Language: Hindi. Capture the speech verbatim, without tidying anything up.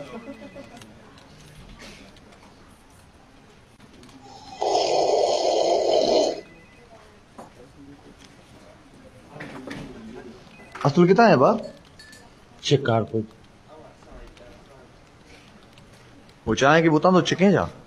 Asıl kita ya, Bab? Chicar, pô. O चाय की बोतल तो चिके जा